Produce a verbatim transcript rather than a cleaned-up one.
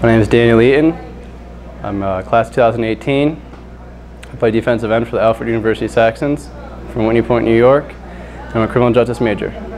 My name is Daniel Eaton. I'm uh, class two thousand eighteen. I play defensive end for the Alfred University Saxons from Whitney Point, New York. I'm a criminal justice major.